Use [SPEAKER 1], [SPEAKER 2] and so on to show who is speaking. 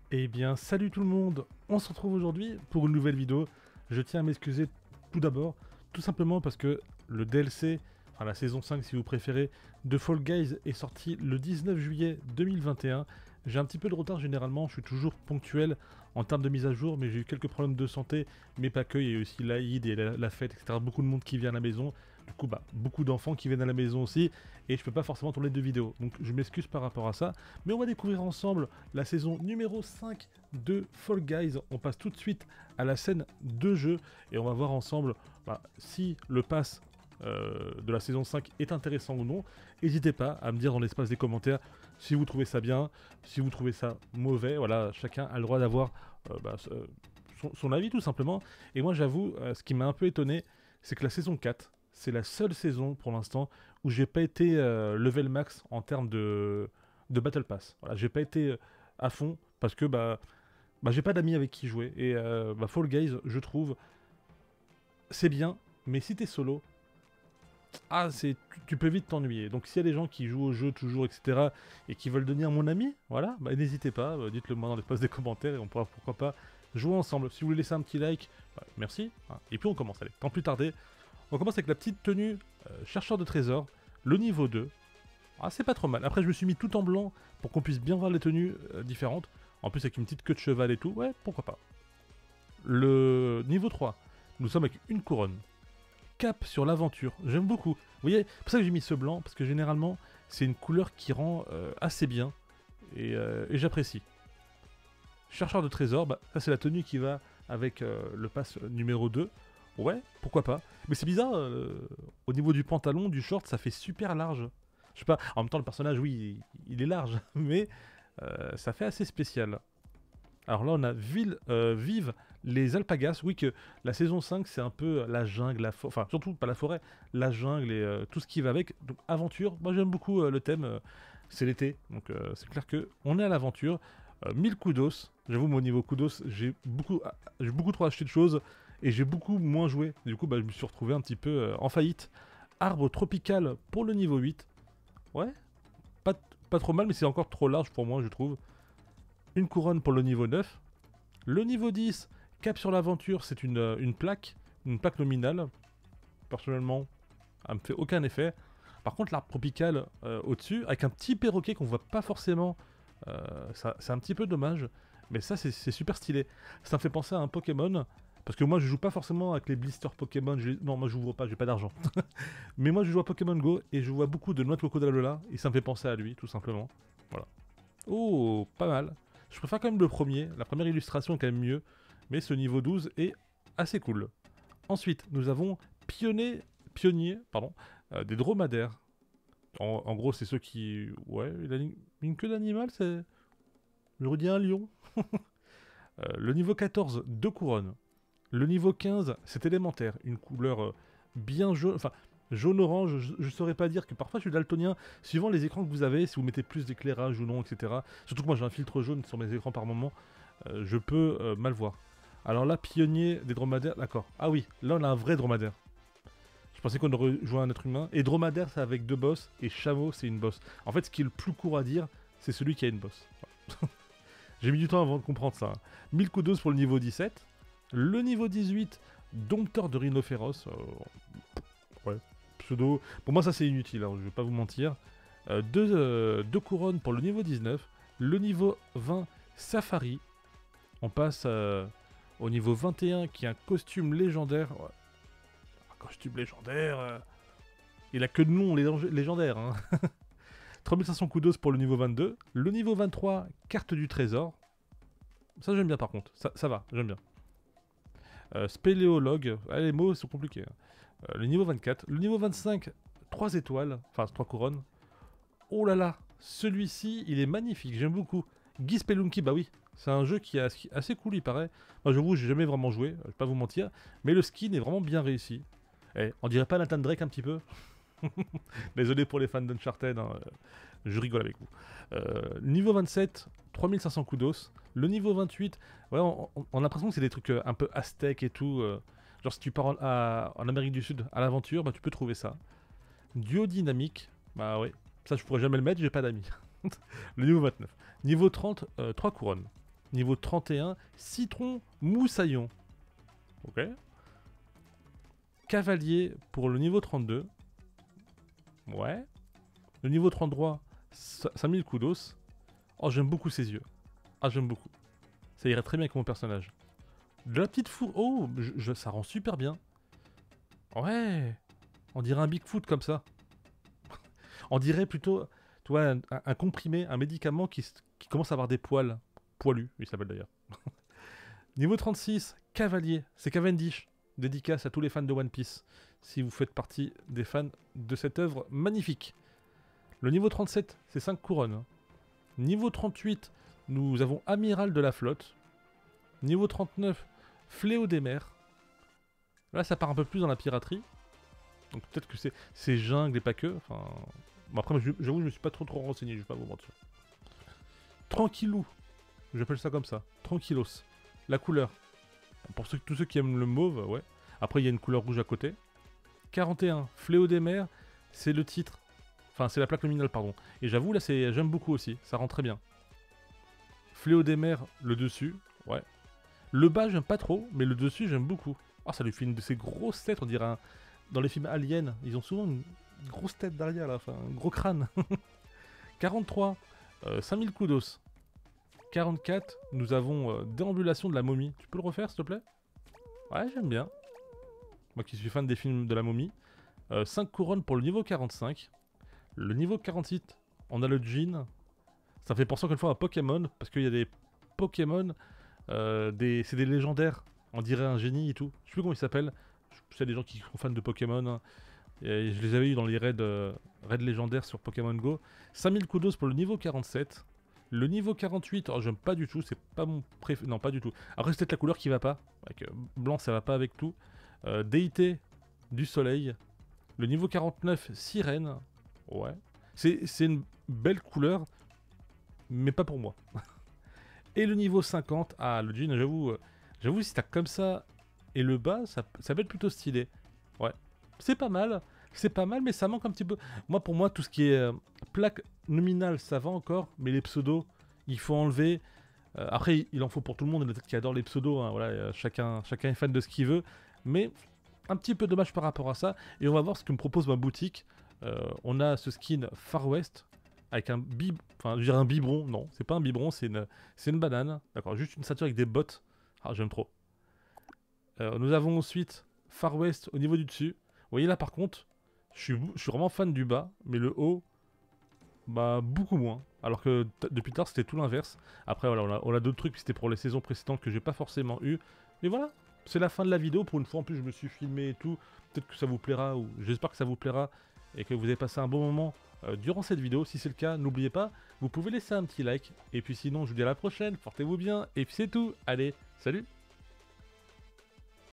[SPEAKER 1] Eh bien, salut tout le monde. On se retrouve aujourd'hui pour une nouvelle vidéo. Je tiens à m'excuser tout d'abord, tout simplement parce que le DLC, enfin la saison 5 si vous préférez, de Fall Guys est sorti le 19 juillet 2021. J'ai un petit peu de retard généralement, je suis toujours ponctuel en termes de mise à jour, mais j'ai eu quelques problèmes de santé, mais pas que, il y a eu aussi l'Aïd et la fête, etc. Beaucoup de monde qui vient à la maison, du coup beaucoup d'enfants qui viennent à la maison aussi, et je peux pas forcément tourner de vidéos. Donc je m'excuse par rapport à ça, mais on va découvrir ensemble la saison numéro 5 de Fall Guys. On passe tout de suite à la scène de jeu, et on va voir ensemble si le pass de la saison 5 est intéressant ou non. N'hésitez pas à me dire dans l'espace des commentaires si vous trouvez ça bien, si vous trouvez ça mauvais. Voilà, chacun a le droit d'avoir son avis tout simplement. Et moi j'avoue, ce qui m'a un peu étonné, c'est que la saison 4, c'est la seule saison pour l'instant où j'ai pas été level max en termes de Battle Pass. Voilà, j'ai pas été à fond parce que j'ai pas d'amis avec qui jouer. Et Fall Guys, je trouve, c'est bien, mais si t'es solo, tu peux vite t'ennuyer. Donc s'il y a des gens qui jouent au jeu toujours, etc., et qui veulent devenir mon ami, voilà, n'hésitez pas, dites-le moi dans l'espace des commentaires et on pourra pourquoi pas jouer ensemble. Si vous voulez laisser un petit like, merci. Et puis on commence, allez, sans plus tarder. On commence avec la petite tenue chercheur de trésors, le niveau 2. C'est pas trop mal. Après je me suis mis tout en blanc pour qu'on puisse bien voir les tenues différentes. En plus avec une petite queue de cheval et tout, ouais, pourquoi pas. Le niveau 3, nous sommes avec une couronne. Cap sur l'aventure, j'aime beaucoup. Vous voyez, c'est pour ça que j'ai mis ce blanc, parce que généralement, c'est une couleur qui rend assez bien, et j'apprécie. Chercheur de trésors, ça c'est la tenue qui va avec le pass numéro 2. Ouais, pourquoi pas. Mais c'est bizarre, au niveau du pantalon, du short, ça fait super large. Je sais pas, en même temps le personnage, oui, il est large, mais ça fait assez spécial. Alors là, on a vive les alpagas. Oui, que la saison 5, c'est un peu la jungle, enfin, surtout pas la forêt, la jungle et tout ce qui va avec. Donc, aventure. Moi, j'aime beaucoup le thème. C'est l'été. Donc, c'est clair que on est à l'aventure. 1000 kudos. J'avoue, mon niveau kudos, j'ai beaucoup trop acheté de choses et j'ai beaucoup moins joué. Du coup, je me suis retrouvé un petit peu en faillite. Arbre tropical pour le niveau 8. Ouais, pas trop mal, mais c'est encore trop large pour moi, je trouve. Une couronne pour le niveau 9. Le niveau 10, cap sur l'aventure, c'est une plaque nominale. Personnellement, ça me fait aucun effet. Par contre, l'arbre tropical au-dessus, avec un petit perroquet qu'on voit pas forcément, c'est un petit peu dommage. Mais ça, c'est super stylé. Ça me fait penser à un Pokémon. Parce que moi, je joue pas forcément avec les blisters Pokémon. Non, moi, je joue pas, j'ai pas d'argent. Mais moi, je joue à Pokémon Go et je vois beaucoup de noix de coco d'Alola. Et ça me fait penser à lui, tout simplement. Voilà. Oh, pas mal. Je préfère quand même le premier. La première illustration est quand même mieux. Mais ce niveau 12 est assez cool. Ensuite, nous avons pionnier, des dromadaires. En gros, c'est ceux qui... Ouais, il a une queue d'animal, c'est... Je redis un lion. Le niveau 14, 2 couronnes. Le niveau 15, c'est élémentaire. Une couleur bien jaune... Enfin, jaune-orange, je saurais pas dire que parfois je suis daltonien, suivant les écrans que vous avez, si vous mettez plus d'éclairage ou non, etc. Surtout que moi j'ai un filtre jaune sur mes écrans par moment, je peux mal voir. Alors là, pionnier des dromadaires, d'accord. Ah oui, là on a un vrai dromadaire. Je pensais qu'on aurait joué un être humain. Et dromadaire, c'est avec 2 boss, et chameau, c'est une boss. En fait, ce qui est le plus court à dire, c'est celui qui a une boss. Voilà. J'ai mis du temps avant de comprendre ça. 1000 kudos pour le niveau 17. Le niveau 18, dompteur de rhinocéros. Ouais, pseudo. Pour moi, ça c'est inutile, hein, je vais pas vous mentir. Deux couronnes pour le niveau 19. Le niveau 20, Safari. On passe au niveau 21 qui est un costume légendaire. Ouais. Un costume légendaire. Il a que de nom légendaire. Hein. 3500 kudos pour le niveau 22. Le niveau 23, carte du trésor. Ça j'aime bien par contre. Ça va, j'aime bien. Spéléologue. Les mots sont compliqués. Hein. Le niveau 24. Le niveau 25, 3 étoiles. Enfin, 3 couronnes. Oh là là, celui-ci, il est magnifique, j'aime beaucoup. Guy Spelunky, bah oui, c'est un jeu qui est assez cool, il paraît. Moi, j'avoue, j'ai jamais vraiment joué, je vais pas vous mentir. Mais le skin est vraiment bien réussi. On dirait pas Nathan Drake un petit peu? Désolé pour les fans d'Uncharted, hein, je rigole avec vous. Niveau 27, 3500 kudos. Le niveau 28, ouais, on a l'impression que c'est des trucs un peu aztèques et tout. Genre si tu pars en Amérique du Sud à l'aventure, tu peux trouver ça. Duo dynamique, bah ouais, ça je pourrais jamais le mettre, j'ai pas d'amis. Le niveau 29. Niveau 30, 3 couronnes. Niveau 31, citron moussaillon. Ok. Cavalier pour le niveau 32. Ouais. Le niveau 33, 5000 kudos. Oh, j'aime beaucoup ses yeux. Ah, j'aime beaucoup. Ça irait très bien avec mon personnage. De la petite fourre. Oh, ça rend super bien. Ouais. On dirait un Bigfoot comme ça. On dirait plutôt, tu vois, un comprimé, un médicament qui commence à avoir des poils. Poilus, il s'appelle d'ailleurs. Niveau 36, Cavalier. C'est Cavendish. Dédicace à tous les fans de One Piece. Si vous faites partie des fans de cette œuvre magnifique. Le niveau 37, c'est 5 couronnes. Niveau 38, nous avons Amiral de la flotte. Niveau 39, Fléau des mers. Là, ça part un peu plus dans la piraterie. Donc peut-être que c'est jungle et pas que. Enfin, bon, après, j'avoue, je me suis pas trop renseigné, je vais pas vous mentir. Tranquillou. J'appelle ça comme ça. Tranquillos. La couleur. Pour tous ceux qui aiment le mauve, ouais. Après, il y a une couleur rouge à côté. 41, Fléau des mers. C'est le titre. Enfin, c'est la plaque nominale, pardon. Et j'avoue, là, j'aime beaucoup aussi. Ça rend très bien. Fléau des mers, le dessus. Ouais. Le bas, j'aime pas trop, mais le dessus, j'aime beaucoup. Ah, ça lui fait une de ces grosses têtes, on dirait dans les films Aliens, ils ont souvent une grosse tête derrière, là, enfin, un gros crâne. 43, 5000 kudos. 44, nous avons Déambulation de la momie. Tu peux le refaire, s'il te plaît? Ouais, j'aime bien. Moi qui suis fan des films de la momie. 5 couronnes pour le niveau 45. Le niveau 48, on a le jean. Ça fait penser encore une fois à Pokémon, parce qu'il y a des Pokémon, c'est des légendaires. On dirait un génie et tout. Je sais plus comment ils s'appellent. Je sais des gens qui sont fans de Pokémon. Hein. Et je les avais eu dans les raids légendaires sur Pokémon Go. 5000 kudos pour le niveau 47. Le niveau 48, alors j'aime pas du tout, c'est pas mon préféré. Non, pas du tout. Après, c'est peut-être la couleur qui va pas. Avec, blanc, ça va pas avec tout. Déité du soleil. Le niveau 49, sirène. Ouais. C'est une belle couleur, mais pas pour moi. Et le niveau 50, ah, le jean, j'avoue, si t'as comme ça et le bas, ça va être plutôt stylé. Ouais. C'est pas mal, mais ça manque un petit peu. Pour moi, tout ce qui est plaque nominale, ça va encore, mais les pseudos, il faut enlever. Après, il en faut pour tout le monde, il y en a peut-être qui adorent les pseudos, hein, voilà, chacun est fan de ce qu'il veut, mais un petit peu dommage par rapport à ça. Et on va voir ce que me propose ma boutique. On a ce skin Far West, avec un enfin, je dirais un biberon, non, c'est pas un biberon, c'est une banane, d'accord, juste une ceinture avec des bottes. Ah, j'aime trop. Nous avons ensuite Far West au niveau du dessus. Vous voyez là par contre, je suis vraiment fan du bas, mais le haut, bah beaucoup moins. Alors que depuis tard c'était tout l'inverse. Après voilà, on a d'autres trucs, c'était pour les saisons précédentes que j'ai pas forcément eu. Mais voilà, c'est la fin de la vidéo. Pour une fois en plus je me suis filmé et tout. Peut-être que ça vous plaira, ou j'espère que ça vous plaira. Et que vous avez passé un bon moment durant cette vidéo. Si c'est le cas, n'oubliez pas, vous pouvez laisser un petit like. Et puis sinon, je vous dis à la prochaine, portez-vous bien. Et puis c'est tout. Allez, salut!